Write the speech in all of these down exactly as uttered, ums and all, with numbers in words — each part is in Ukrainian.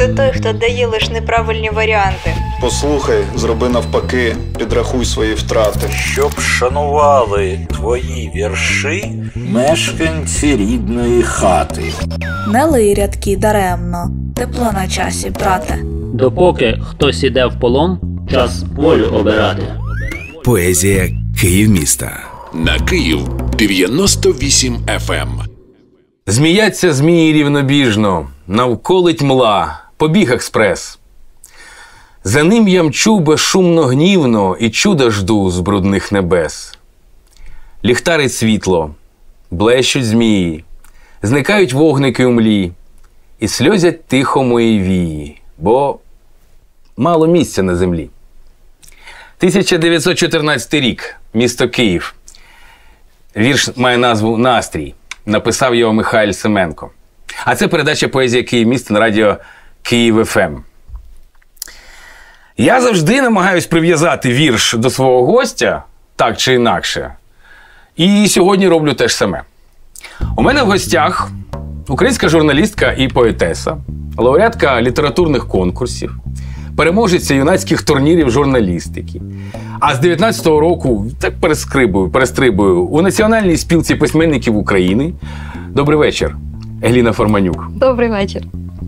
це той, хто дає лише неправильні варіанти. Послухай, зроби навпаки, підрахуй свої втрати. Щоб шанували твої вірші мешканці рідної хати. Не лий рядки даремно, тепло на часі, брате. Допоки хтось іде в полон, час волю обирати. Поезія Київміста. На Київ дев'яносто вісім еф ем. Зміяться змії рівнобіжно, навколить мла, побіг експрес. За ним я мчу безшумно гнівно і чуда жду з брудних небес. Ліхтарить світло, блещуть змії, зникають вогники у млі, і сльозять тихо мої вії, бо мало місця на землі. тисяча дев'ятсот чотирнадцятий рік, місто Київ. Вірш має назву «Настрій». Написав його Михайло Семенко. А це передача «Поезія Київміста» на радіо Київ еф ем. Я завжди намагаюсь прив'язати вірш до свого гостя, так чи інакше. І сьогодні роблю те ж саме. У мене в гостях українська журналістка і поетеса, лауреатка літературних конкурсів, переможеця юнацьких турнірів журналістики. А з дев'ятнадцятого року, так перестрибую, перестрибую, у Національній спілці письменників України. Добрий вечір, Егліна Форманюк. Добрий вечір.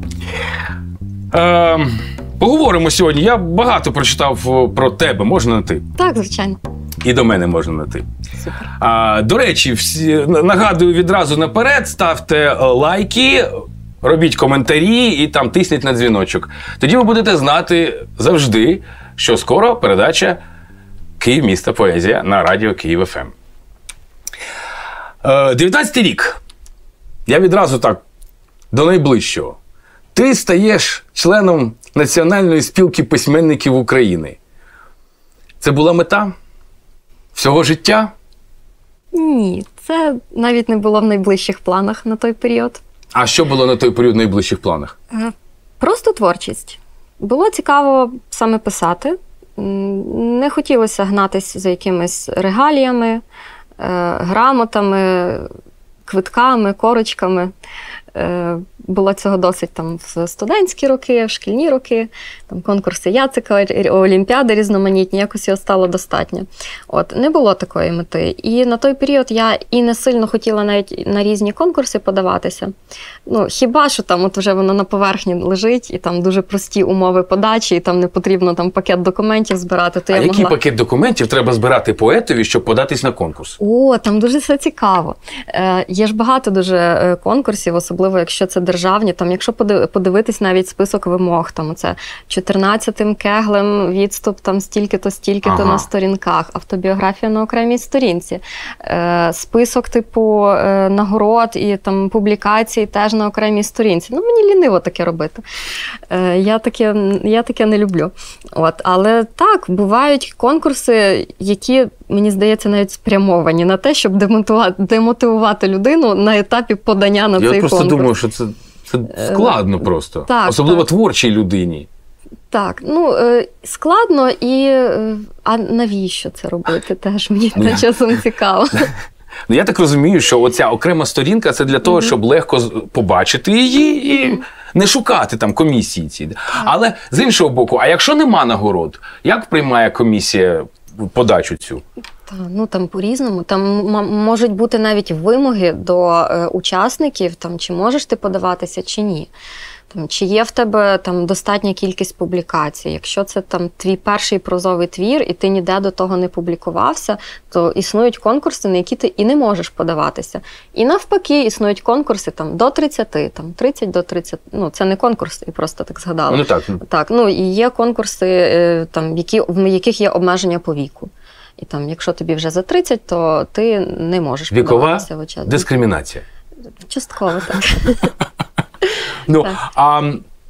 Е, поговоримо сьогодні. Я багато прочитав про тебе. Можна на ти? Так, звичайно. І до мене можна на ти. Супер. А, до речі, всі, нагадую відразу наперед, ставте лайки, робіть коментарі і там тисніть на дзвіночок. Тоді ви будете знати завжди, що скоро передача «Київміста. Поезія» на радіо Київ еф ем. дев'ятнадцятий рік. Я відразу так, до найближчого. Ти стаєш членом Національної спілки письменників України. Це була мета всього життя? Ні, це навіть не було в найближчих планах на той період. А що було на той період в найближчих планах? Просто творчість. Було цікаво саме писати. Не хотілося гнатись за якимись регаліями, грамотами, квитками, корочками. Було цього досить там в студентські роки, в шкільні роки, там конкурси Яцика, олімпіади різноманітні, якось його стало достатньо. От, не було такої мети. І на той період я і не сильно хотіла навіть на різні конкурси подаватися. Ну, хіба що там от вже воно на поверхні лежить, і там дуже прості умови подачі, і там не потрібно там пакет документів збирати. То а я який могла... пакет документів треба збирати поетові, щоб податись на конкурс? О, там дуже все цікаво. Е, є ж багато дуже конкурсів, особливо якщо це державні. Там, якщо подивитись навіть список вимог, там це чотирнадцятим кеглем відступ, там стільки-то, стільки-то ага. на сторінках, автобіографія на окремій сторінці, е, список типу е, нагород і там публікацій теж на окремій сторінці. Ну, мені ліниво таке робити. Е, я, таке, я таке не люблю. От, але так, бувають конкурси, які, мені здається, навіть спрямовані на те, щоб демотивувати, демотивувати людину на етапі подання на я цей конкурс. Я просто думаю, що це Це складно просто. Так, особливо так. творчій людині. Так, ну, складно і... А навіщо це робити? Теж мені ну, часом цікаво. Ну, я так розумію, що оця окрема сторінка – це для того, mm-hmm. щоб легко побачити її і не шукати там комісії ці. Але з іншого боку, а якщо нема нагород, як приймає комісія подачу цю? Та, ну, там по-різному. Там можуть бути навіть вимоги до е, учасників, там, чи можеш ти подаватися, чи ні. Там, чи є в тебе там достатня кількість публікацій. Якщо це там твій перший прозовий твір, і ти ніде до того не публікувався, то існують конкурси, на які ти і не можеш подаватися. І навпаки, існують конкурси там до тридцяти, там тридцять до тридцяти. Ну, це не конкурс, я просто так згадала. Ну, так. Так, ну, і є конкурси, там, які, в яких є обмеження по віку. І там, якщо тобі вже за тридцять, то ти не можеш подаватися в участь. Вікова дискримінація. Частково, так. Ну, а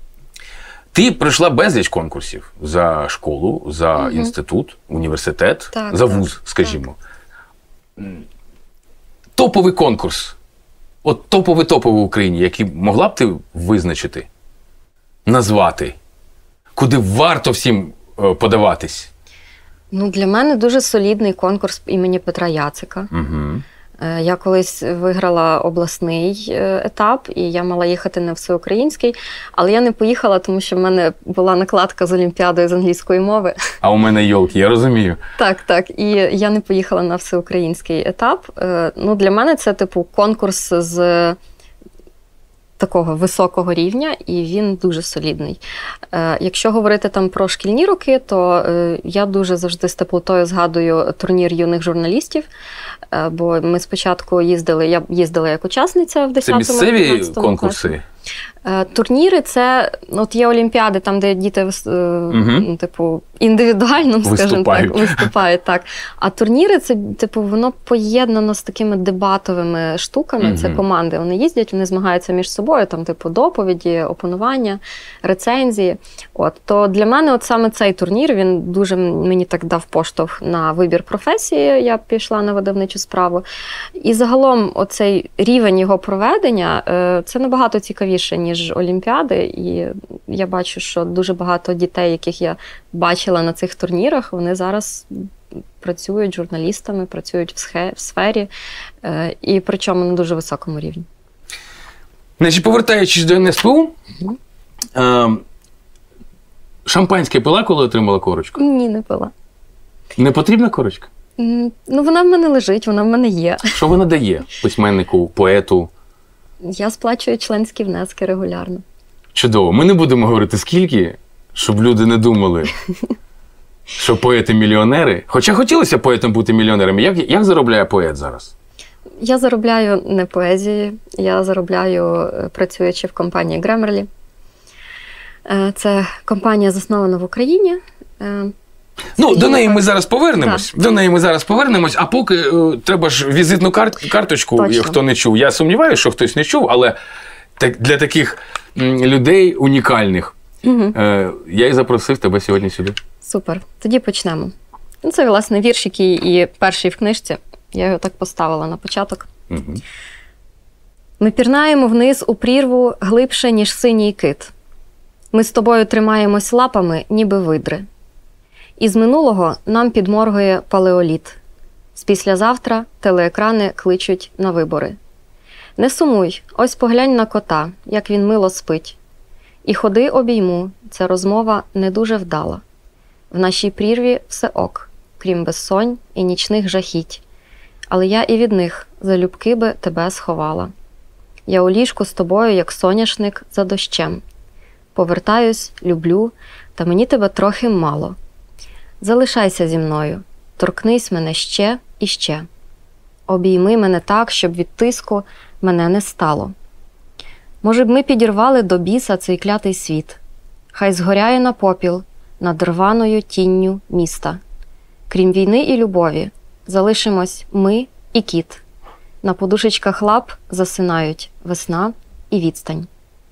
ти пройшла безліч конкурсів за школу, за угу. інститут, університет, так, за так, вуз, скажімо. Так. Топовий конкурс, от топовий-топовий в Україні, який могла б ти визначити, назвати, куди варто всім подаватись? Ну, для мене дуже солідний конкурс імені Петра Яцика. Угу. Я колись виграла обласний етап, і я мала їхати на всеукраїнський, але я не поїхала, тому що в мене була накладка з Олімпіадою з англійської мови. А у мене йолки, я розумію. Так, так. І я не поїхала на всеукраїнський етап. Ну, для мене це, типу, конкурс з такого високого рівня, і він дуже солідний. Якщо говорити там про шкільні роки, то я дуже завжди з теплотою згадую турнір юних журналістів, бо ми спочатку їздили, я їздила як учасниця в десятому Це місцеві конкурси? Класі. Турніри – це, от є олімпіади, там, де діти, угу. типу, індивідуально, скажімо так, виступають. Так. А турніри – це, типу, воно поєднано з такими дебатовими штуками. Угу. Це команди, вони їздять, вони змагаються між собою, там, типу, доповіді, опонування, рецензії. От. То для мене от саме цей турнір, він дуже мені так дав поштовх на вибір професії, я пішла на видавничу справу. І загалом оцей рівень його проведення – це набагато цікавіше, ніж Олімпіади, і я бачу, що дуже багато дітей, яких я бачила на цих турнірах, вони зараз працюють журналістами, працюють в сфері, і причому на дуже високому рівні. Значить, повертаючись до ен ес пе у, е, шампанське пила, коли отримала корочку? Ні, не пила. Не потрібна корочка? Ну, вона в мене лежить, вона в мене є. Що вона дає письменнику, поету? Я сплачую членські внески регулярно. Чудово. Ми не будемо говорити скільки, щоб люди не думали, що поети-мільйонери. Хоча хотілося поетам бути мільйонерами. Як, як заробляє поет зараз? Я заробляю не поезії. Я заробляю, працюючи в компанії Grammarly. Це компанія заснована в Україні. Ну, до неї ми зараз повернемось. Так. До неї ми зараз повернемось, а поки е, треба ж візитну кар карточку, Точно. Хто не чув. Я сумніваюся, що хтось не чув, але так, для таких м, людей унікальних угу. е, я і запросив тебе сьогодні сюди. Супер. Тоді почнемо. Ну, це, власне, вірш, який і перший в книжці. Я його так поставила на початок. Угу. Ми пірнаємо вниз у прірву глибше, ніж синій кит. Ми з тобою тримаємось лапами, ніби видри. Із минулого нам підморгує палеоліт. З післязавтра телеекрани кличуть на вибори. Не сумуй, ось поглянь на кота, як він мило спить. І ходи обійму, ця розмова не дуже вдала. В нашій прірві все ок, крім безсонь і нічних жахіть. Але я і від них залюбки би тебе сховала. Я у ліжку з тобою, як соняшник за дощем. Повертаюсь, люблю, та мені тебе трохи мало. Залишайся зі мною, торкнись мене ще і ще. Обійми мене так, щоб від тиску мене не стало. Може б ми підірвали до біса цей клятий світ. Хай згоряє на попіл над рваною тінню міста. Крім війни і любові, залишимось ми і кіт. На подушечках лап засинають весна і відстань.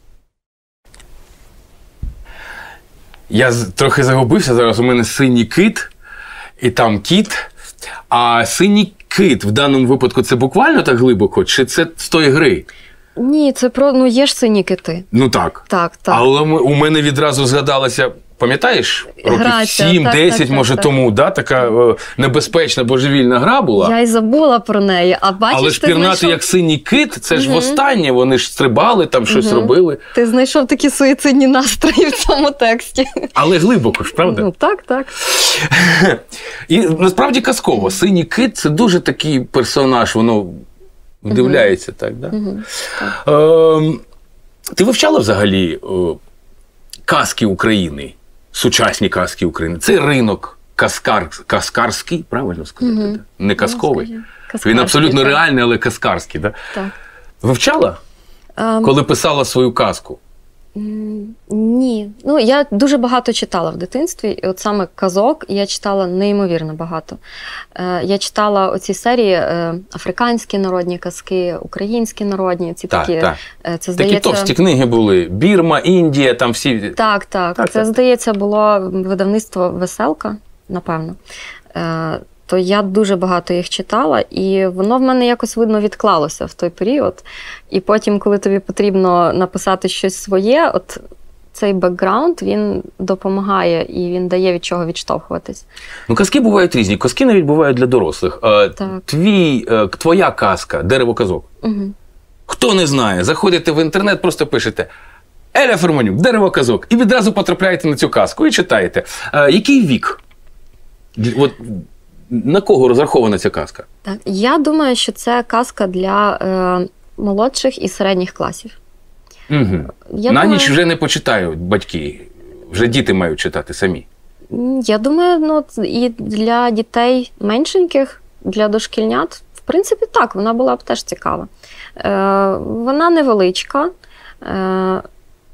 Я трохи загубився, зараз у мене синій кит, і там кіт. А синій кит в даному випадку це буквально так глибоко, чи це з тої гри? Ні, це про, ну є ж сині кити. Ну так. Так, так. Але у мене відразу згадалося, пам'ятаєш, років сім-десять, може, так, тому, да, така е, небезпечна божевільна гра була. Я й забула про неї, а бачиш, але ж пірнати знайшов... як синій кит, це ж угу. востаннє, вони ж стрибали, там щось угу. робили. Ти знайшов такі суїцидні настрої в цьому тексті. Але глибоко ж, правда? Ну, так, так. І насправді казково. Синій кит – це дуже такий персонаж, воно вдивляється, угу. так, да? Угу. так? Е, ти вивчала взагалі о, казки України? Сучасні казки України. Це ринок каскар, каскарський, правильно сказати? Угу. Не казковий. Ну, він абсолютно так. реальний, але каскарський. Да? Так. Вивчала, um, коли писала свою казку? Ні. Ну, я дуже багато читала в дитинстві. І от саме казок я читала неймовірно багато. Я читала оці серії африканські народні казки, українські народні. Ці так, такі, так. Це, здається... такі товсті книги були. Бірма, Індія, там всі... Так, так. так це, так. здається, було видавництво «Веселка», напевно. То я дуже багато їх читала, і воно в мене якось, видно, відклалося в той період. І потім, коли тобі потрібно написати щось своє, от цей бекграунд, він допомагає і він дає від чого відштовхуватись. Ну, казки бувають різні. Казки навіть бувають для дорослих. А, Так. твій, е, твоя казка «Дерево казок». Угу. Хто не знає, заходите в інтернет, просто пишете «Еля Ферманюк, «Дерево казок» і відразу потрапляєте на цю казку і читаєте. А, який вік? От, на кого розрахована ця казка? Так. Я думаю, що це казка для е, молодших і середніх класів. Угу. Я На думаю, ніч вже не почитають батьки, вже діти мають читати самі. Я думаю, ну, і для дітей меншеньких, для дошкільнят, в принципі, так, вона була б теж цікава. Е, вона невеличка. Е,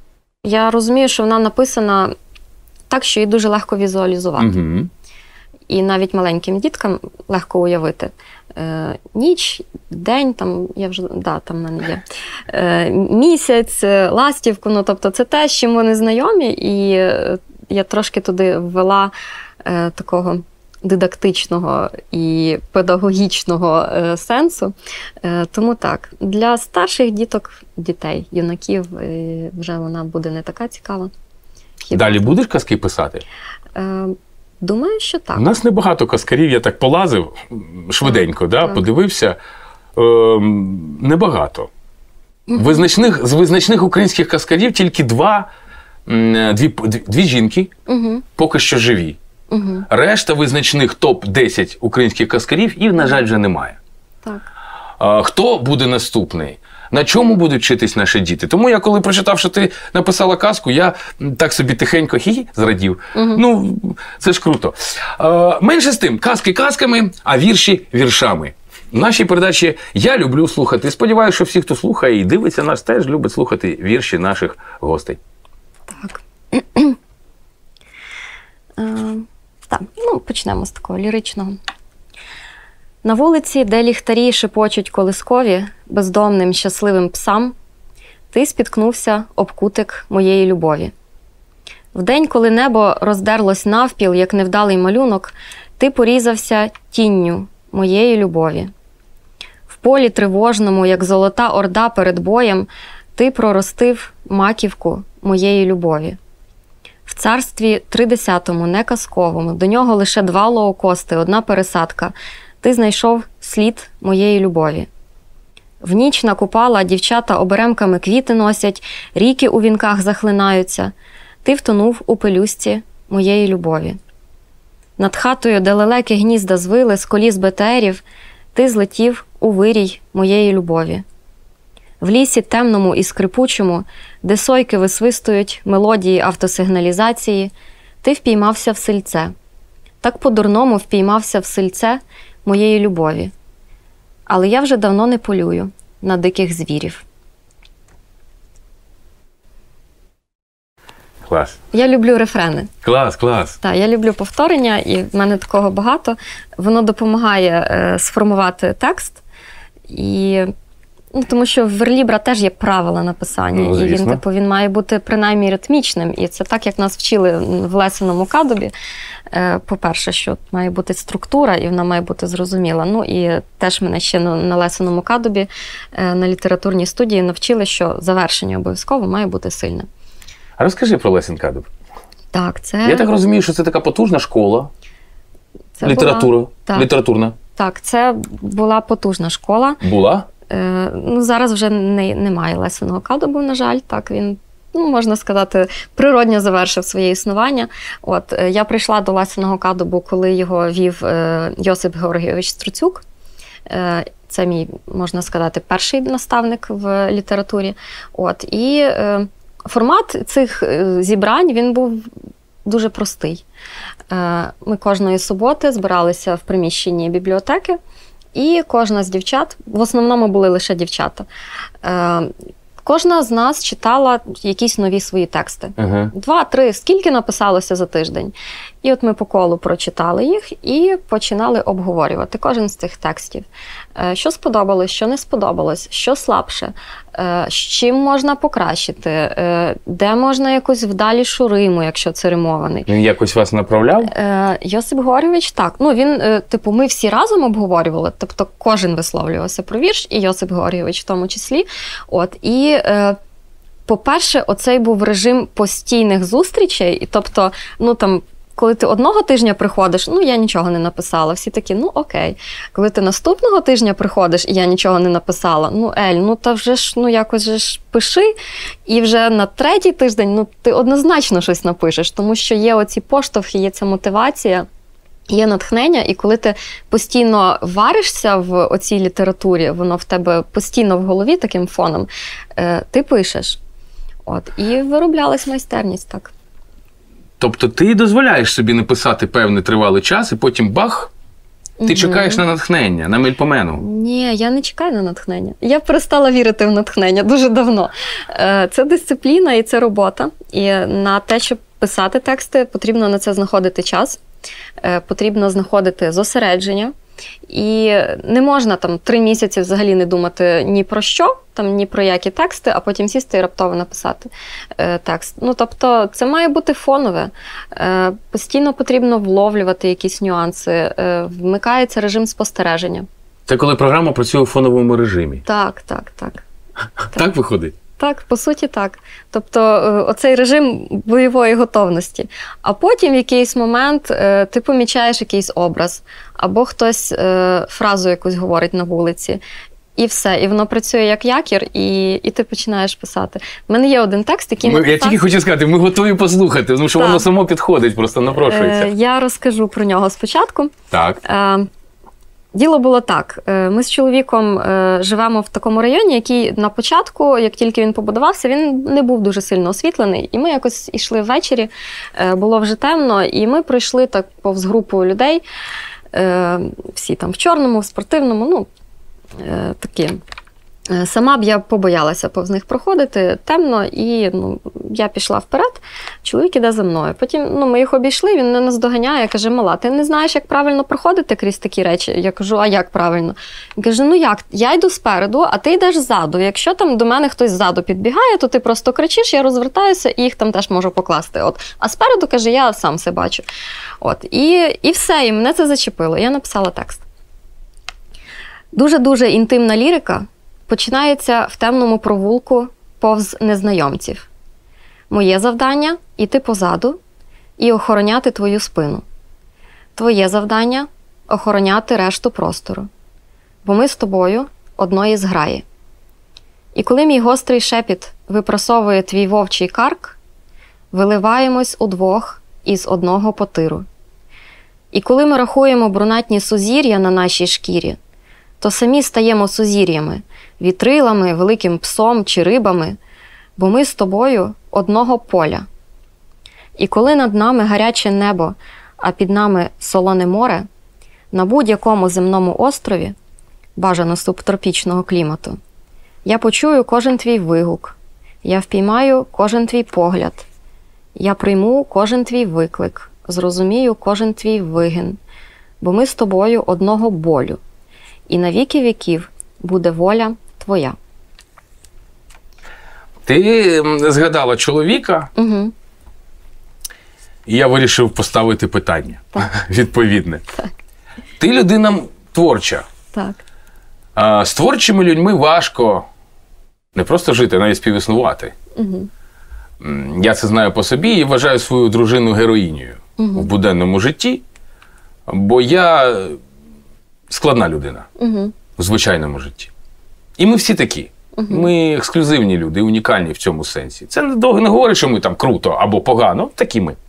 я розумію, що вона написана так, що її дуже легко візуалізувати. Угу. І навіть маленьким діткам легко уявити. Е, ніч, день, там, я вже, да, там в мене є. Е, місяць, ластівку, ну, тобто це те, з чим вони знайомі, і я трошки туди ввела е, такого дидактичного і педагогічного е, сенсу. Е, тому так, для старших діток, дітей, юнаків, е, вже вона буде не така цікава. Хіба Далі будеш казки писати? Е, думаю, що так. У нас небагато казкарів, я так полазив швиденько, да, так. подивився. Е, небагато. Визначних, з визначних українських казкарів тільки два, м, дві, дві, дві жінки Угу. поки що живі. Угу. Решта визначних топ десять українських казкарів і, на жаль, вже немає. Так. А, хто буде наступний? На чому будуть вчитись наші діти? Тому я, коли прочитав, що ти написала казку, я так собі тихенько хі-хі зрадів. Угу. Ну, це ж круто. А, менше з тим, казки казками, а вірші віршами. В нашій передачі «Я люблю слухати». Сподіваюся, що всі, хто слухає і дивиться нас, теж любить слухати вірші наших гостей. Так. Е, так, ну, почнемо з такого ліричного. На вулиці, де ліхтарі шепочуть колискові бездомним щасливим псам, ти спіткнувся об кутик моєї любові. Вдень, коли небо роздерлось навпіл, як невдалий малюнок, ти порізався тінню моєї любові. В полі тривожному, як золота орда перед боєм, ти проростив маківку моєї любові. В царстві тридесятому, не казковому, до нього лише два лоукости, одна пересадка, ти знайшов слід моєї любові. В ніч на Купала дівчата оберемками квіти носять, ріки у вінках захлинаються. Ти втонув у пелюстці моєї любові. Над хатою, де лелеки гнізда звили з коліс бетерів, ти злетів у вирій моєї любові. В лісі темному і скрипучому, де сойки висвистують мелодії автосигналізації, ти впіймався в сильце. Так по-дурному впіймався в сильце моєї любові. Але я вже давно не полюю на диких звірів. Клас. Я люблю рефрени. Клас, клас. Так, я люблю повторення, і в мене такого багато. Воно допомагає е, сформувати текст. І, ну, тому що в верлібра теж є правила написання. Ну, і він, звісно. типу, він має бути принаймні ритмічним. І це так, як нас вчили в лесеному кадубі. Е, по-перше, що має бути структура, і вона має бути зрозуміла. Ну, і теж мене ще на, на лесеному кадубі, е, на літературній студії навчили, що завершення обов'язково має бути сильне. А розкажи про Лесен Кадуб. Так, це... Я так розумію, що це така потужна школа. це Література. була- так. Літературна. Так, це була потужна школа. Була? Е, ну, зараз вже не, немає Лесеного Кадубу, на жаль. Так, він, ну, можна сказати, природньо завершив своє існування. От, е, я прийшла до Лесеного Кадубу, коли його вів е, Йосип Георгійович Струцюк. Е, це мій, можна сказати, перший наставник в літературі. От, і е, формат цих е, зібрань, він був дуже простий. Е, ми кожної суботи збиралися в приміщенні бібліотеки, і кожна з дівчат, в основному були лише дівчата, е, кожна з нас читала якісь нові свої тексти. Ага. Два, три, скільки написалося за тиждень. І от ми по колу прочитали їх і починали обговорювати кожен з цих текстів. Е, Що сподобалось, що не сподобалось, що слабше, е, з чим можна покращити, е, де можна якусь вдалішу риму, якщо це римований. Він якось вас направляв? Е, Йосип Георгійович, так. Ну, він, е, типу, ми всі разом обговорювали, тобто кожен висловлювався про вірш, і Йосип Георгійович в тому числі. От, і е, по-перше, оцей був режим постійних зустрічей, і тобто, ну там, коли ти одного тижня приходиш, ну, я нічого не написала. Всі такі, ну, окей. Коли ти наступного тижня приходиш, і я нічого не написала, ну, Ель, ну, та вже ж, ну, якось же ж пиши. І вже на третій тиждень, ну, ти однозначно щось напишеш, тому що є оці поштовхи, є ця мотивація, є натхнення, і коли ти постійно варишся в оцій літературі, воно в тебе постійно в голові таким фоном, ти пишеш. От, і вироблялась майстерність, так. Тобто ти дозволяєш собі написати певний тривалий час, і потім бах, ти угу. чекаєш на натхнення, на мельпомену. Ні, я не чекаю на натхнення. Я перестала вірити в натхнення дуже давно. Це дисципліна і це робота. І на те, щоб писати тексти, потрібно на це знаходити час, потрібно знаходити зосередження. І не можна там три місяці взагалі не думати ні про що, там, ні про які тексти, а потім сісти і раптово написати е, текст. Ну, тобто, це має бути фонове. Е, постійно потрібно вловлювати якісь нюанси. Е, вмикається режим спостереження. Це коли програма працює у фоновому режимі? Так, так, так. Так, так виходить? Так, по суті, так. Тобто, оцей режим бойової готовності. А потім в якийсь момент ти помічаєш якийсь образ, або хтось фразу якусь говорить на вулиці, і все. І воно працює як якір, і, і ти починаєш писати. У мене є один текст, який... Ми, я тільки хочу сказати, ми готові послухати, тому що так. Воно само підходить, просто напрошується. Я розкажу про нього спочатку. Так. Діло було так. Ми з чоловіком живемо в такому районі, який на початку, як тільки він побудувався, він не був дуже сильно освітлений. І ми якось йшли ввечері, було вже темно, і ми пройшли так повз групу людей, всі там в чорному, в спортивному, ну, такі. Сама б я побоялася повз них проходити, темно, і ну, я пішла вперед, чоловік іде за мною. Потім ну, ми їх обійшли, він не нас доганяє, каже, мала, ти не знаєш, як правильно проходити крізь такі речі? Я кажу, а як правильно? Він каже, ну як, я йду спереду, а ти йдеш ззаду. Якщо там до мене хтось ззаду підбігає, то ти просто кричиш, я розвертаюся і їх там теж можу покласти. От. А спереду, каже, я сам все бачу. От. І, і все, і мене це зачепило. Я написала текст. Дуже-дуже інтимна лірика починається в темному провулку повз незнайомців. Моє завдання – іти позаду і охороняти твою спину. Твоє завдання – охороняти решту простору. Бо ми з тобою одної зграї. І коли мій гострий шепіт випрасовує твій вовчий карк, виливаємось удвох із одного потиру. І коли ми рахуємо брунатні сузір'я на нашій шкірі, то самі стаємо сузір'ями, вітрилами, великим псом чи рибами, бо ми з тобою одного поля. І коли над нами гаряче небо, а під нами солоне море, на будь-якому земному острові, бажано субтропічного клімату, я почую кожен твій вигук, я впіймаю кожен твій погляд, я прийму кожен твій виклик, зрозумію кожен твій вигин, бо ми з тобою одного болю. І на віки віків буде воля твоя. Ти згадала чоловіка, угу. І я вирішив поставити питання так. відповідне. Так. Ти людина творча. Так. А, з творчими людьми важко не просто жити, а навіть співіснувати. Угу. Я це знаю по собі і вважаю свою дружину героїнею угу. в буденному житті, бо я складна людина угу. в звичайному житті. І ми всі такі. Угу. Ми ексклюзивні люди, унікальні в цьому сенсі. Це не говорить, що ми там круто або погано, такі ми.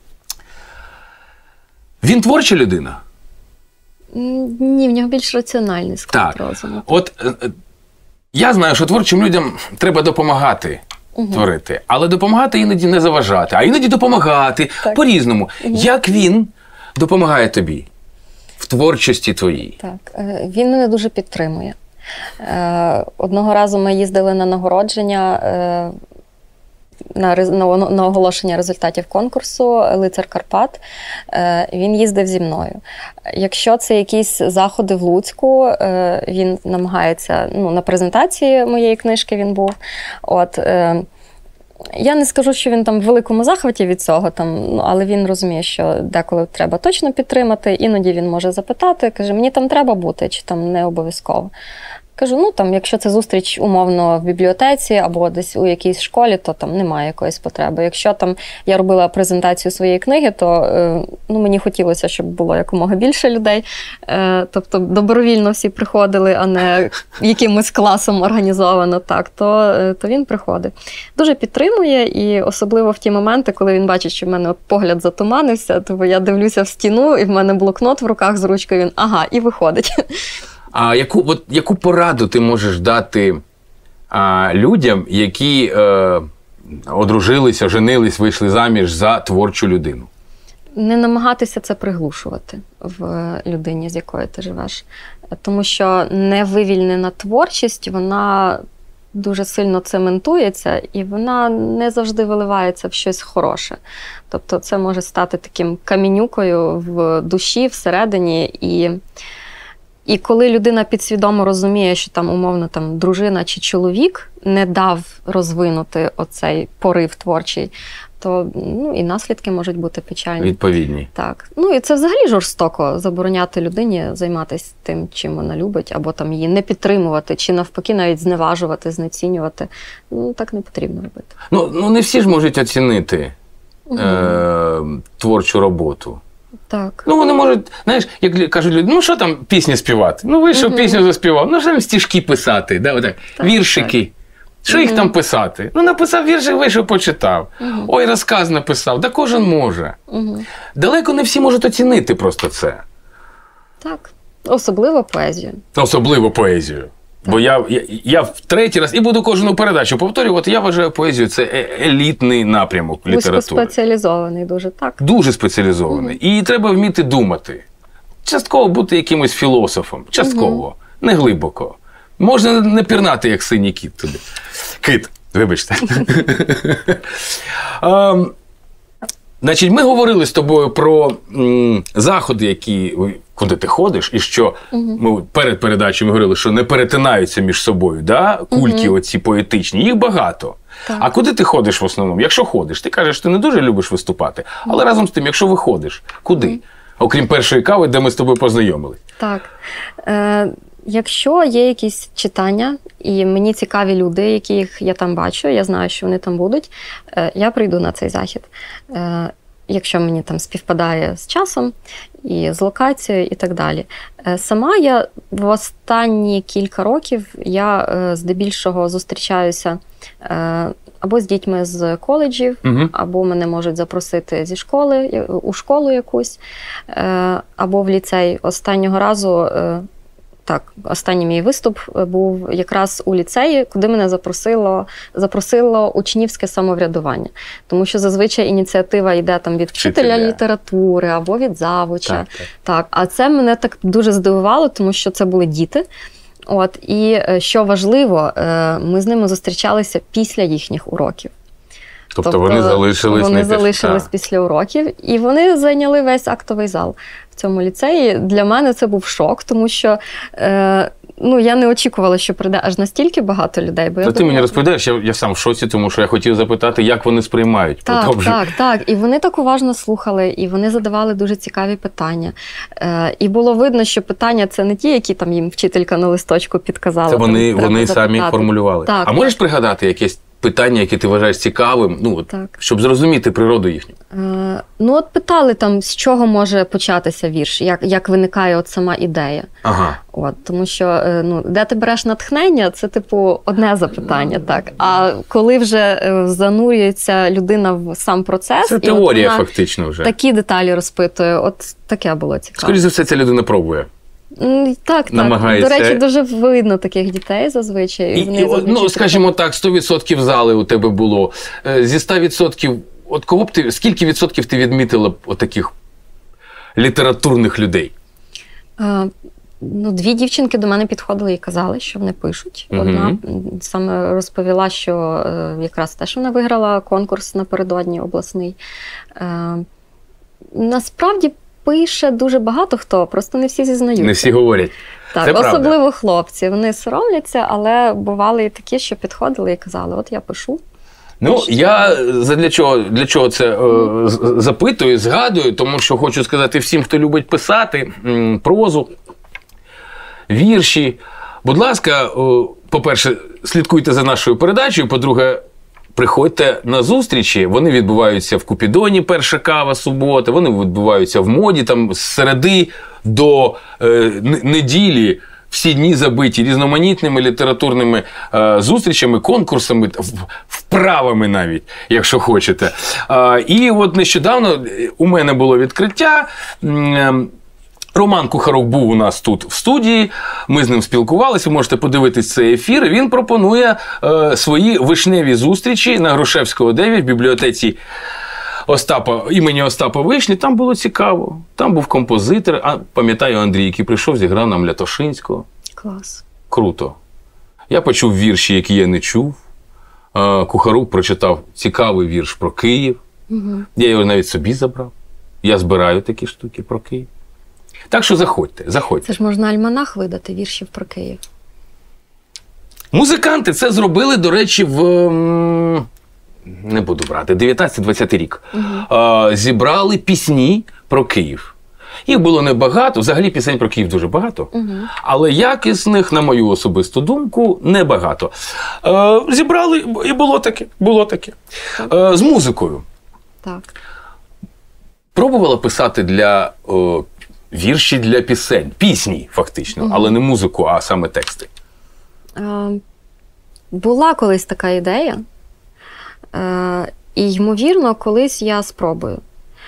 Він творча людина? Ні, в нього більш раціональний склад розуму. От я знаю, що творчим людям треба допомагати угу. творити, але допомагати іноді не заважати, а іноді допомагати так. по-різному. Угу. Як він допомагає тобі в творчості твоїй? Так, він мене дуже підтримує. Одного разу ми їздили на нагородження, на, на, на оголошення результатів конкурсу «Лицар Карпат». Він їздив зі мною. Якщо це якісь заходи в Луцьку, він намагається, ну, на презентації моєї книжки він був. От, я не скажу, що він там в великому захваті від цього, там, але він розуміє, що деколи треба точно підтримати, іноді він може запитати, каже, мені там треба бути, чи там не обов'язково. Кажу, ну там, якщо це зустріч умовно в бібліотеці або десь у якійсь школі, то там немає якоїсь потреби. Якщо там я робила презентацію своєї книги, то ну, мені хотілося, щоб було якомога більше людей. Тобто добровільно всі приходили, а не якимось класом організовано, так, то, то він приходить. Дуже підтримує, і особливо в ті моменти, коли він бачить, що в мене от погляд затуманився, то я дивлюся в стіну, і в мене блокнот в руках з ручкою, він ага, і виходить. А яку, от, яку пораду ти можеш дати а, людям, які е, одружилися, женились, вийшли заміж за творчу людину? Не намагатися це приглушувати в людині, з якою ти живеш. Тому що невивільнена творчість, вона дуже сильно цементується, і вона не завжди виливається в щось хороше. Тобто це може стати таким камінюкою в душі, всередині, і... І коли людина підсвідомо розуміє, що там, умовно, там, дружина чи чоловік не дав розвинути оцей порив творчий, то ну, і наслідки можуть бути печальні. Відповідні. Так. Ну і це взагалі жорстоко забороняти людині займатися тим, чим вона любить, або там її не підтримувати, чи навпаки навіть зневажувати, знецінювати. Ну, так не потрібно робити. Ну, ну не всі ж можуть оцінити угу. е- творчу роботу. Так. Ну, вони можуть, знаєш, як кажуть люди, ну, що там пісні співати? Ну, вийшов, угу. пісню заспівав. Ну, що там стишки писати, да, отак, так, віршики. Так. Що угу. їх там писати? Ну, написав віршик, вийшов, почитав. Угу. Ой, розказ написав. Да кожен може. Угу. Далеко не всі можуть оцінити просто це. Так. Особливо поезію. Особливо поезію. Так. Бо я, я, я в третій раз, і буду кожну передачу повторювати, я вважаю поезію – це елітний напрямок літератури. Спеціалізований дуже, так. Дуже спеціалізований. Угу. І треба вміти думати. Частково бути якимось філософом. Частково. Угу. Не глибоко. Можна не пірнати, як синій кіт туди. Кит, вибачте. а, значить, ми говорили з тобою про м, заходи, які, куди ти ходиш, і що угу. ми перед передачею ми говорили, що не перетинаються між собою, да? Кульки угу. оці поетичні, їх багато. Так. А куди ти ходиш в основному? Якщо ходиш, ти кажеш, ти не дуже любиш виступати, але угу. разом з тим, якщо виходиш, куди? Угу. Окрім першої кави, де ми з тобою познайомились. Так. Е, якщо є якісь читання, і мені цікаві люди, яких я там бачу, я знаю, що вони там будуть, е, я прийду на цей захід. Е, якщо мені там співпадає з часом, і з локацією, і так далі. Е, сама я в останні кілька років, я е, здебільшого зустрічаюся е, або з дітьми з коледжів, угу. або мене можуть запросити зі школи, у школу якусь, або в ліцей. Останнього разу, так, останній мій виступ був якраз у ліцеї, куди мене запросило, запросило учнівське самоврядування. Тому що зазвичай ініціатива йде там від вчителя, вчителя літератури або від завуча. Так, так. Так, а це мене так дуже здивувало, тому що це були діти. От, і що важливо, ми з ними зустрічалися після їхніх уроків. Тобто, тобто вони залишились, вони не залишились після... після уроків, і вони зайняли весь актовий зал в цьому ліцеї. Для мене це був шок, тому що е, ну, я не очікувала, що прийде аж настільки багато людей. Бо я Та думала, ти мені розповідаєш, я, я сам в шоці, тому що я хотів запитати, як вони сприймають. Так, Продовжуй. так, так. І вони так уважно слухали, і вони задавали дуже цікаві питання. Е, і було видно, що питання це не ті, які там їм вчителька на листочку підказала. Це вони, вони самі формулювали. Так, а можеш так. пригадати якесь питання, яке ти вважаєш цікавим, ну, от, щоб зрозуміти природу їхню? Е, ну, от питали там, з чого може початися вірш, як, як виникає от сама ідея. Ага. От, тому що, ну, де ти береш натхнення, це, типу, одне запитання, так. А коли вже занурюється людина в сам процес... Це теорія, фактично, вже. Такі деталі розпитує, от таке було цікаво. Скоріше за все, ця людина пробує. Так, так. До речі, дуже видно таких дітей зазвичай. І, і, ну, скажімо так, сто відсотків зали у тебе було. Зі ста відсотків, от кого б ти, скільки відсотків ти відмітила б отаких літературних людей? А, ну, дві дівчинки до мене підходили і казали, що вони пишуть. Угу. Одна саме розповіла, що якраз теж вона виграла конкурс напередодні обласний. А, насправді, пише дуже багато хто, просто не всі зізнаються. Не всі говорять. Так, це особливо правда. Хлопці. Вони соромляться, але бували і такі, що підходили і казали, от я пишу. Ну, я для чого, для чого це е, запитую, згадую, тому що хочу сказати всім, хто любить писати м, прозу, вірші, Будь ласка, о, по-перше, слідкуйте за нашою передачею, по-друге, приходьте на зустрічі, вони відбуваються в Купідоні, перша кава, субота, вони відбуваються в моді, там з середи до е, неділі, всі дні забиті різноманітними літературними е, зустрічами, конкурсами, вправами навіть, якщо хочете. Е, і от нещодавно у мене було відкриття. Е, Роман Кухарук був у нас тут в студії, ми з ним спілкувалися, ви можете подивитись цей ефір. Він пропонує е, свої вишневі зустрічі на Грушевського дев'ять в бібліотеці Остапа, імені Остапа Вишні. Там було цікаво. Там був композитор, а пам'ятаю Андрій, який прийшов, зіграв нам Лятошинського. Клас. Круто. Я почув вірші, які я не чув. Е, Кухарук прочитав цікавий вірш про Київ. Угу. Я його навіть собі забрав. Я збираю такі штуки про Київ. Так що заходьте, заходьте. Це ж можна альманах видати, віршів про Київ. Музиканти це зробили, до речі, в, не буду брати, дев'ятнадцятий-двадцятий рік. Угу. Зібрали пісні про Київ. Їх було небагато, взагалі пісень про Київ дуже багато, угу. але якісних, на мою особисту думку, небагато. Зібрали, і було таке, було таке. Так. З музикою. Так. Пробувала писати для... О, вірші для пісень, пісні фактично, угу. але не музику, а саме тексти. Е, була колись така ідея, е, і, ймовірно, колись я спробую.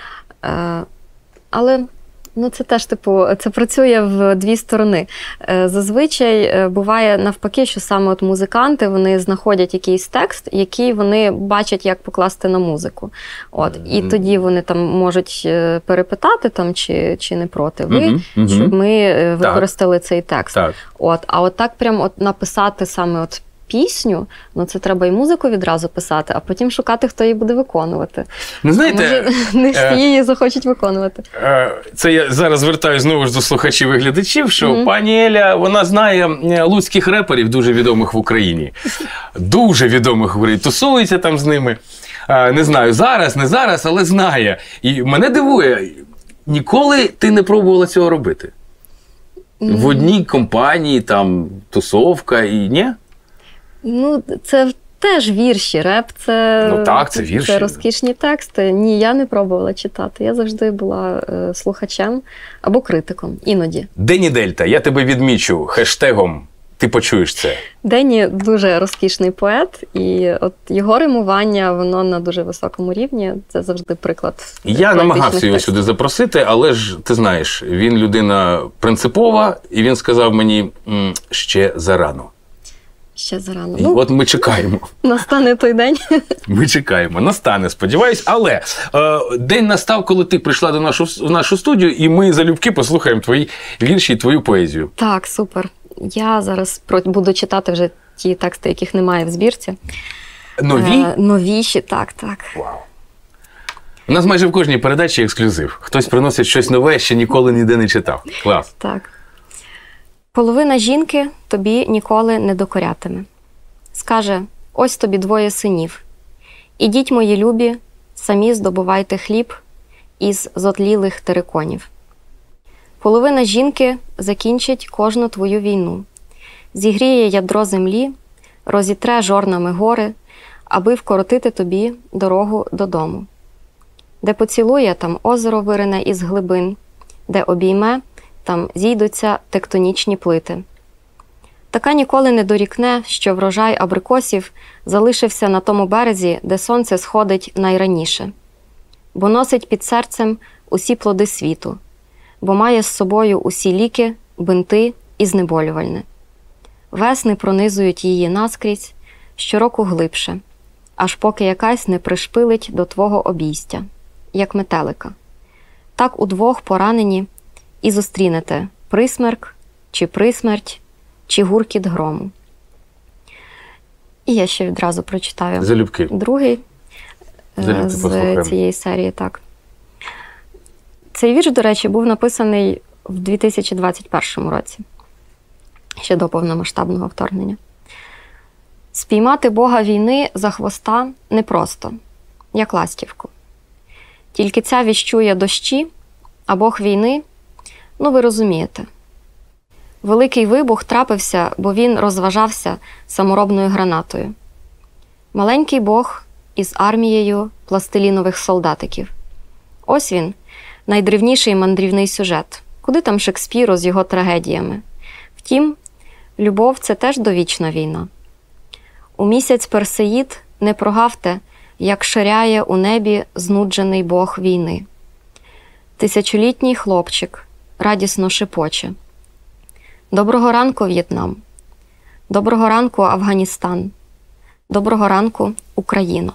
Е, але ну, це теж, типу, це працює в дві сторони. Е, зазвичай буває навпаки, що саме от музиканти, вони знаходять якийсь текст, який вони бачать, як покласти на музику. От, і mm-hmm. тоді вони там можуть перепитати, там, чи, чи не проти ви, mm-hmm. щоб ми використали так. цей текст. Так. От, а от так прям от написати саме от пісню, ну це треба і музику відразу писати, а потім шукати, хто її буде виконувати. Ну, знаєте, може, не всі е, її захочуть виконувати. Е, це я зараз звертаюся знову ж до слухачів і глядачів, що mm-hmm. пані Еля, вона знає луцьких реперів, дуже відомих в Україні. Дуже відомих в Україні. Тусується там з ними. Е, не знаю, зараз, не зараз, але знає. І мене дивує, ніколи ти не пробувала цього робити? Mm-hmm. В одній компанії, там, тусовка і ні? Ну, це теж вірші. Реп – це, ну, так, це, вірші. Це розкішні тексти. Ні, я не пробувала читати. Я завжди була е, слухачем або критиком. Іноді. Дені Дельта, я тебе відмічу хештегом. Ти почуєш це. Дені дуже розкішний поет, і от його римування, воно на дуже високому рівні. Це завжди приклад. Я намагався його сюди запросити, але ж, ти знаєш, він людина принципова, і він сказав мені, ще зарано. Ще зарано. І ну, от ми чекаємо. Настане той день. Ми чекаємо. Настане, сподіваюсь. Але е, день настав, коли ти прийшла до нашу, в нашу студію, і ми залюбки послухаємо твої вірші і твою поезію. Так, супер. Я зараз буду читати вже ті тексти, яких немає в збірці. Нові? Е, новіші, так, так. Вау. У нас майже в кожній передачі ексклюзив. Хтось приносить щось нове, ще ніколи ніде не читав. Клас. Так. Половина жінки тобі ніколи не докорятиме. Скаже, ось тобі двоє синів. Ідіть, мої любі, самі здобувайте хліб із зотлілих териконів. Половина жінки закінчить кожну твою війну. Зігріє ядро землі, розітре жорнами гори, аби вкоротити тобі дорогу додому. Де поцілує, там озеро вирине із глибин, де обійме, там зійдуться тектонічні плити. Така ніколи не дорікне, що врожай абрикосів залишився на тому березі, де сонце сходить найраніше. Бо носить під серцем усі плоди світу, бо має з собою усі ліки, бинти і знеболювальне. Весни пронизують її наскрізь, щороку глибше, аж поки якась не пришпилить до твого обійстя, як метелика. Так удвох поранені і зустрінете присмерк, чи присмерть, чи гуркіт грому. І я ще відразу прочитаю Залюбки. другий Залюбки з послухаємо. цієї серії. Так. Цей вірш, до речі, був написаний в дві тисячі двадцять першому році, ще до повномасштабного вторгнення. Спіймати Бога війни за хвоста непросто, як ластівку. Тільки ця віщує дощі, а Бог війни, ну ви розумієте. Великий вибух трапився, бо він розважався саморобною гранатою. Маленький Бог із армією пластилінових солдатиків. Ось він, найдревніший мандрівний сюжет. Куди там Шекспіру з його трагедіями? Втім, любов – це теж довічна війна. У місяць Персеїд не прогавте, як ширяє у небі знуджений Бог війни. Тисячолітній хлопчик радісно шепоче. Доброго ранку, В'єтнам. Доброго ранку, Афганістан. Доброго ранку, Україно.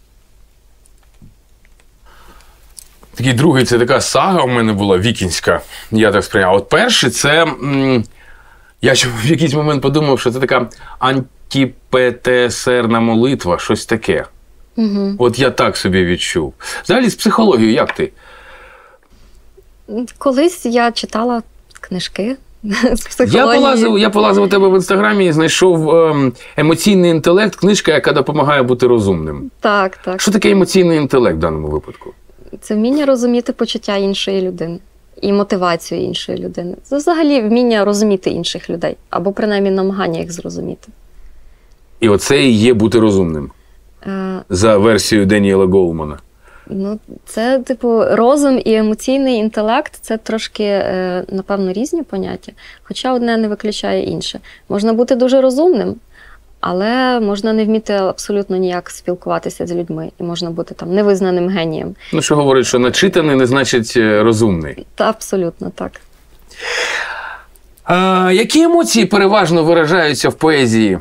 Такий другий – це така сага у мене була вікінська, я так сприйняв. От перший – це, м, я ще в якийсь момент подумав, що це така антипетесерна молитва, щось таке. Угу. От я так собі відчув. Взагалі, з психологією як ти? Колись я читала книжки з психології. Я полазив, я полазив у тебе в Інстаграмі і знайшов ем, емоційний інтелект, книжка, яка допомагає бути розумним. Так, так. Що таке емоційний інтелект в даному випадку? Це вміння розуміти почуття іншої людини і мотивацію іншої людини. Це взагалі вміння розуміти інших людей, або принаймні намагання їх зрозуміти. І оце і є бути розумним, Е, за версією Деніела Гоулмана. ну, це, типу, розум і емоційний інтелект – це трошки, е, напевно, різні поняття, хоча одне не виключає інше. Можна бути дуже розумним, але можна не вміти абсолютно ніяк спілкуватися з людьми. І можна бути там невизнаним генієм. Ну, що говорить, що начитаний не значить е, розумний. Та абсолютно так. А, які емоції переважно виражаються в поезії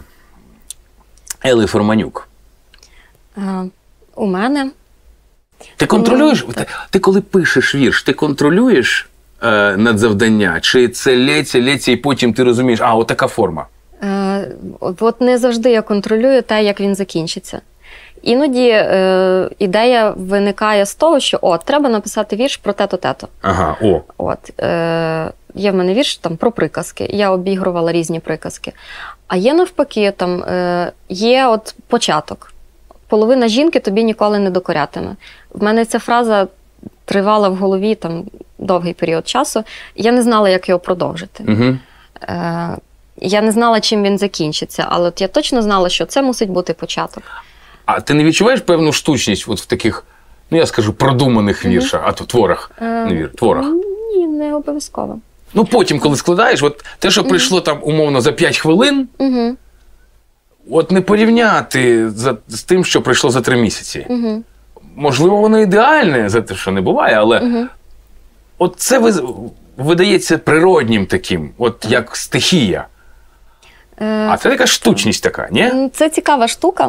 Ели Форманюк? Е, у мене... Ти контролюєш? Ну, ти, ти коли пишеш вірш, ти контролюєш е, надзавдання? Чи це лється, лється, і потім ти розумієш, а, отака форма? Е, от не завжди я контролюю те, як він закінчиться. Іноді е, ідея виникає з того, що от, треба написати вірш про те-то, те-то. Ага, о. От, е, є в мене вірш там, про приказки. Я обігрувала різні приказки. А є навпаки, там, е, є от початок. Половина жінки тобі ніколи не докорятиме. В мене ця фраза тривала в голові там, довгий період часу. Я не знала, як його продовжити. Угу. Е, я не знала, чим він закінчиться, але от я точно знала, що це мусить бути початок. А ти не відчуваєш певну штучність от в таких, ну я скажу, продуманих віршах, а то творах, Е, не вір, творах? Ні, не обов'язково. Ну потім, коли складаєш, от те, що прийшло там умовно за п'ять хвилин, Угу. от не порівняти за, з тим, що прийшло за три місяці. Угу. Можливо, воно ідеальне, за те, що не буває, але Угу. от це ви- видається природнім таким, от як стихія. Е, А це така штучність така, ні? Це цікава штука.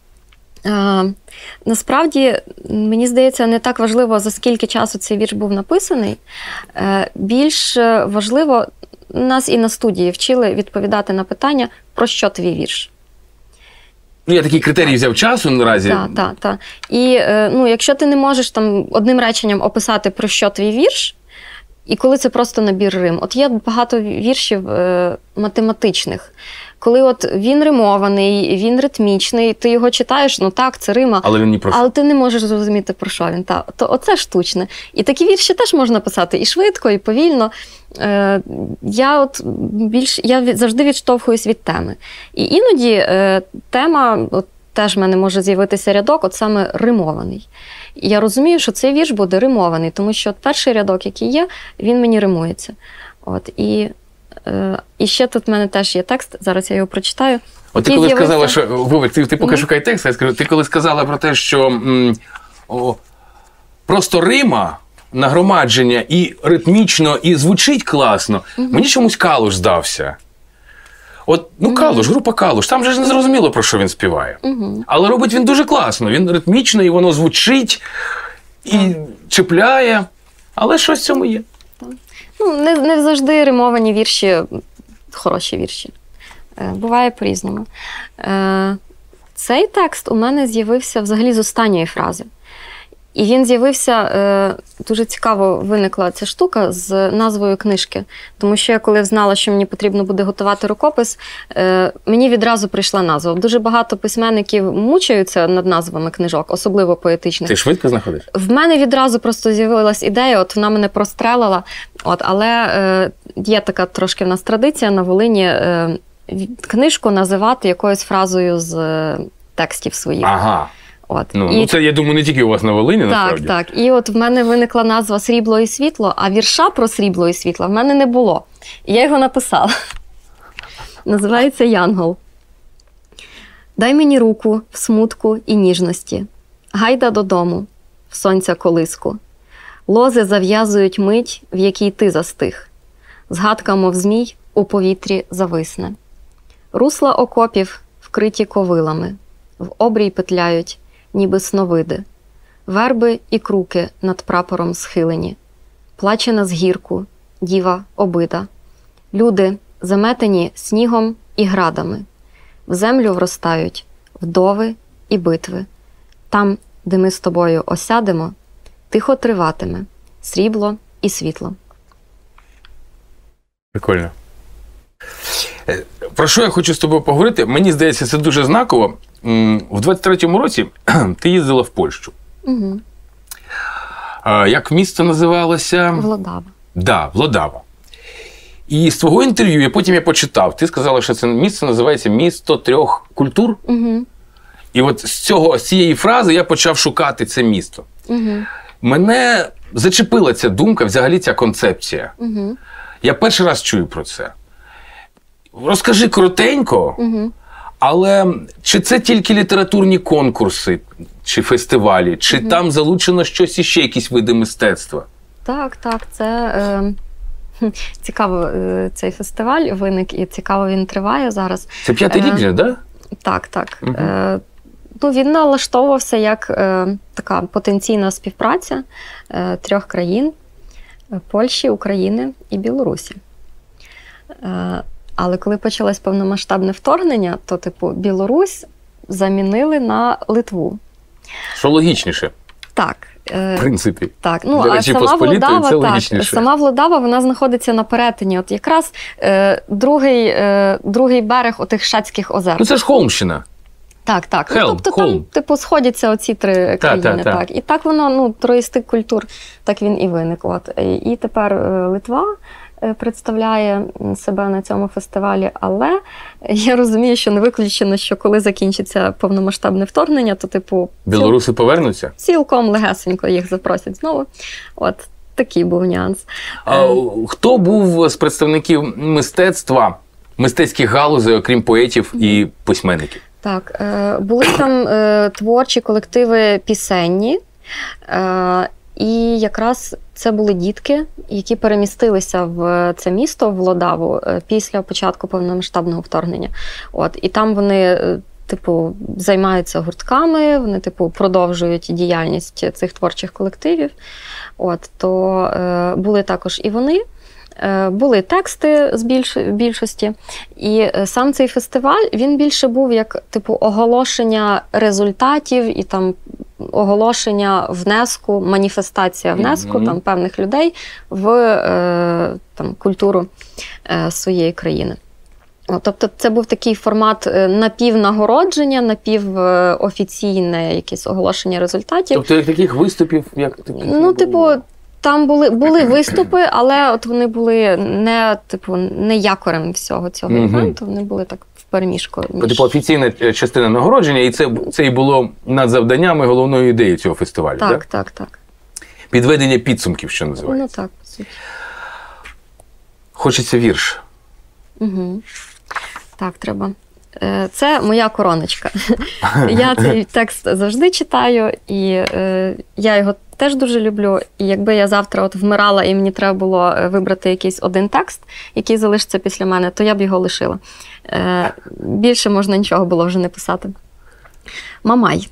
Е, насправді, мені здається, не так важливо, за скільки часу цей вірш був написаний. Е, більш важливо, нас і на студії вчили відповідати на питання, про що твій вірш. Ну, я такий критерій взяв часу наразі. Так, так, так. І е, ну, якщо ти не можеш там одним реченням описати, про що твій вірш, і коли це просто набір рим. От є багато віршів е, математичних. Коли от він римований, він ритмічний, ти його читаєш, ну так, це рима, Але він ні про що. але ти не можеш зрозуміти, про що він. Та, то оце штучне. І такі вірші теж можна писати і швидко, і повільно. Е, я от більш, я від, завжди відштовхуюсь від теми. І іноді е, тема, от теж в мене може з'явитися рядок, от саме римований. І я розумію, що цей вірш буде римований, тому що от перший рядок, який є, він мені римується. От, і, е, і ще тут в мене теж є текст, зараз я його прочитаю. От ти Який коли з'явився- сказала, що вибач, ти, ти поки Мгм. шукай текст, я скажу, ти коли сказала про те, що м, о, просто рима, нагромадження і ритмічно, і звучить класно, мені чомусь Калуш здався. От, ну, Калуш, група Калуш, там же ж не зрозуміло, про що він співає. Угу. Але робить він дуже класно, він ритмічно, і воно звучить, і чіпляє, але щось в цьому є. Ну, не, не завжди римовані вірші хороші вірші. Е, буває по-різному. Е, цей текст у мене з'явився взагалі з останньої фрази. І він з'явився, е, дуже цікаво виникла ця штука з назвою книжки. Тому що я коли знала, що мені потрібно буде готувати рукопис, е, мені відразу прийшла назва. Дуже багато письменників мучаються над назвами книжок, особливо поетичних. Ти швидко знаходиш? В мене відразу просто з'явилась ідея, от вона мене прострелила. От, але е, є така трошки в нас традиція на Волині е, книжку називати якоюсь фразою з е, текстів своїх. Ага. От. Ну, і... ну, це, я думаю, не тільки у вас на Волині, так, насправді. Так, так. І от в мене виникла назва «Срібло і світло», а вірша про срібло і світло в мене не було. І я його написала. Називається «Янгол». Дай мені руку в смутку і ніжності. Гайда додому, в сонця колиску. Лози зав'язують мить, в якій ти застиг. Згадка, мов змій, у повітрі зависне. Русла окопів вкриті ковилами. В обрій петляють, ніби сновиди. Верби і круки над прапором схилені. Плаче на згірку, діва обида. Люди, заметені снігом і градами. В землю вростають вдови і битви. Там, де ми з тобою осядемо, тихо триватиме срібло і світло. Прикольно. Про що я хочу з тобою поговорити? Мені здається, це дуже знаково. В двадцять третьому році ти їздила в Польщу. Угу. Як місто називалося? Владава. Так, да, Владава. І з твого інтерв'ю, я потім я почитав, ти сказала, що це місце називається «Місто трьох культур». Угу. І от з, цього, з цієї фрази я почав шукати це місто. Угу. Мене зачепила ця думка, взагалі ця концепція. Угу. Я перший раз чую про це. Розкажи коротенько, угу. але чи це тільки літературні конкурси, чи фестивалі, чи угу. там залучено щось іще, якісь види мистецтва? Так, так, це е, цікаво, е, цей фестиваль виник, і цікаво він триває зараз. Це п'ятий рік, е, так? Так, так. Угу. Е, ну, він налаштовувався як е, така потенційна співпраця е, трьох країн – Польщі, України і Білорусі. Е, але коли почалось повномасштабне вторгнення, то, типу, Білорусь замінили на Литву. Що логічніше. Так. В принципі. Так, ну, Для а Речі сама Владава, це так, сама Владава, вона знаходиться на перетині. От якраз е, другий, е, другий берег отих Шацьких озер. Ну, це ж Холмщина. Так, так. Хелм, ну, тобто Холм. там, типу, сходяться оці три та, країни. та, та. Так. І так воно, ну, троїстик культур, так він і виник. От. І тепер Литва представляє себе на цьому фестивалі, але я розумію, що не виключено, що коли закінчиться повномасштабне вторгнення, то, типу, білоруси ціл... повернуться? Цілком легесенько їх запросять знову. От такий був нюанс. А, хто був з представників мистецтва, мистецьких галузей, окрім поетів і письменників? Так, були там творчі колективи пісенні, і якраз це були дітки, які перемістилися в це місто, в Владаву, після початку повномасштабного вторгнення. От, і там вони, типу, займаються гуртками, вони, типу, продовжують діяльність цих творчих колективів. От, то е, були також і вони. Були тексти з більш, більшості, і сам цей фестиваль, він більше був як, типу, оголошення результатів і там оголошення внеску, маніфестація внеску mm-hmm. там певних людей в е, там, культуру е, своєї країни. Тобто це був такий формат напівнагородження, напівофіційне якесь оголошення результатів. Тобто як таких виступів? Як таких ну, типу, там були, були виступи, але от вони були не, типу, не якорем всього цього mm-hmm. івенту, вони були так в переміжку. Між... Типу офіційна частина нагородження, і це, це і було над завданнями головної ідеї цього фестивалю, так? Так, так, так. Підведення підсумків, що називається. Ну так, по суті. Хочеться вірш. Угу. Так, треба. Це моя короночка. Я цей текст завжди читаю, і е, я його теж дуже люблю. І якби я завтра от вмирала, і мені треба було вибрати якийсь один текст, який залишиться після мене, то я б його лишила. Е, більше можна нічого було вже не писати. Мамай.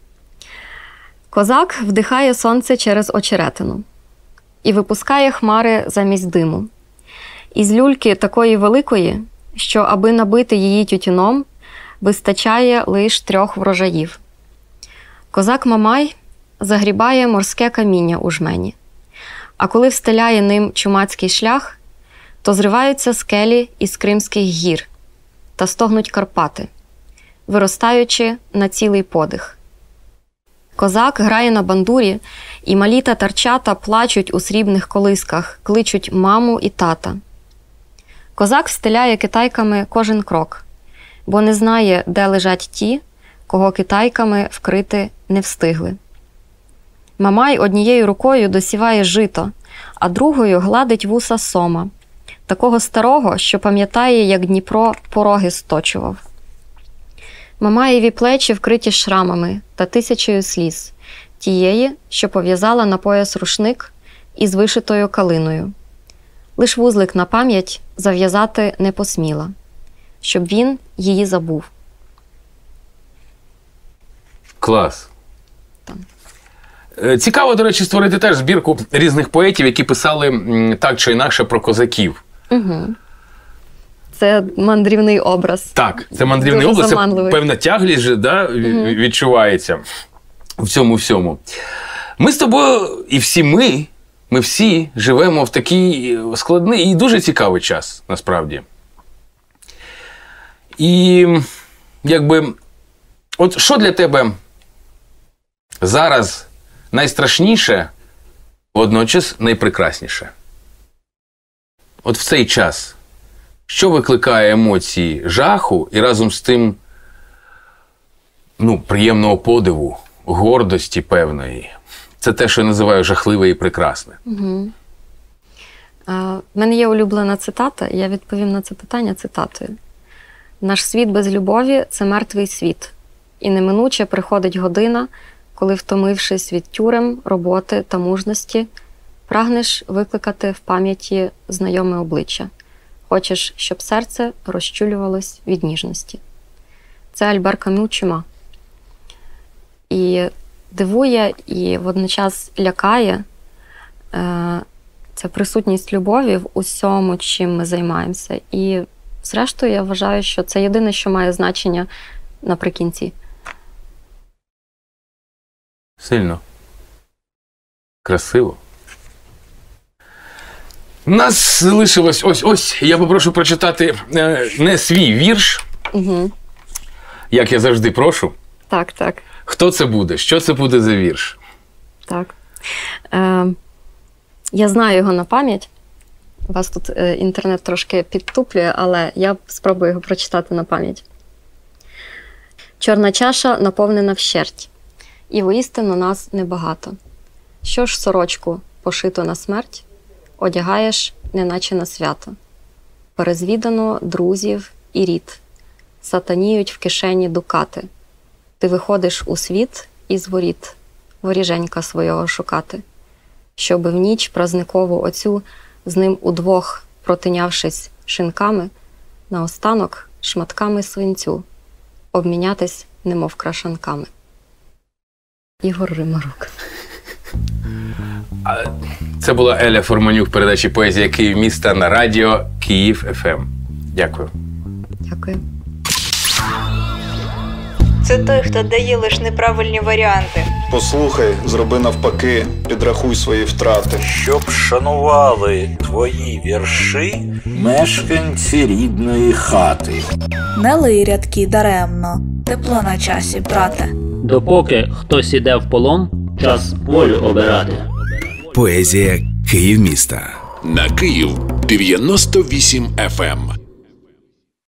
Козак вдихає сонце через очеретину і випускає хмари замість диму. Із люльки такої великої, що, аби набити її тютюном, вистачає лиш трьох врожаїв. Козак Мамай загрібає морське каміння у жмені. А коли встеляє ним чумацький шлях, то зриваються скелі із Кримських гір та стогнуть Карпати, виростаючи на цілий подих. Козак грає на бандурі, і малі татарчата плачуть у срібних колисках, кличуть маму і тата. Козак стеляє китайками кожен крок, бо не знає, де лежать ті, кого китайками вкрити не встигли. Мамай однією рукою досіває жито, а другою гладить вуса сома, такого старого, що пам'ятає, як Дніпро пороги сточував. Мамаєві плечі вкриті шрамами та тисячею сліз, тієї, що пов'язала на пояс рушник із вишитою калиною. Лиш вузлик на пам'ять зав'язати не посміла, щоб він її забув. Клас. Там. Цікаво, до речі, створити теж збірку різних поетів, які писали м, так чи інакше про козаків. Угу. Це мандрівний образ. Так, це мандрівний Дуже образ, заманливий. це певна тяглість, да, угу. відчувається в цьому всьому. Ми з тобою, і всі ми, ми всі живемо в такий складний і дуже цікавий час, насправді. І, якби, от що для тебе зараз найстрашніше, водночас найпрекрасніше? От в цей час, що викликає емоції жаху і разом з тим, ну, приємного подиву, гордості певної? Це те, що я називаю жахливе і прекрасне. Угу. А, в мене є улюблена цитата, я відповім на це питання цитатою. «Наш світ без любові – це мертвий світ, і неминуче приходить година, коли, втомившись від тюрем, роботи та мужності, прагнеш викликати в пам'яті знайоме обличчя. Хочеш, щоб серце розчулювалось від ніжності». Це Альбер Камю «Чума». І дивує, і водночас лякає е, ця присутність любові в усьому, чим ми займаємося. І зрештою, я вважаю, що це єдине, що має значення наприкінці. Сильно. Красиво. У нас залишилось ось, ось, я попрошу прочитати е, не свій вірш, Угу. як я завжди прошу. Так, так. Хто це буде? Що це буде за вірш? Так. Е, я знаю його на пам'ять. У вас тут е, інтернет трошки підтуплює, але я спробую його прочитати на пам'ять. «Чорна чаша наповнена вщерть, і воістину нас небагато. Що ж сорочку, пошиту на смерть, одягаєш, неначе на свято. Перезвідано друзів і рід, сатаніють в кишені дукати. Ти виходиш у світ із воріт, воріженька свого шукати, щоби в ніч празникову оцю з ним удвох, протинявшись шинками, наостанок шматками свинцю, обмінятись немов крашанками». Ігор Римарук. Це була Еля Фурманюк в передачі «Поезія Київ міста» на радіо Київ еф ем. Дякую. Дякую. Це той, хто дає лише неправильні варіанти. Послухай, зроби навпаки, підрахуй свої втрати. Щоб шанували твої вірші мешканці рідної хати. Не лий рядки даремно, тепло на часі, брате. Допоки хтось іде в полон, час волю обирати. Поезія Київ міста. На Київ дев'яносто вісім еф ем.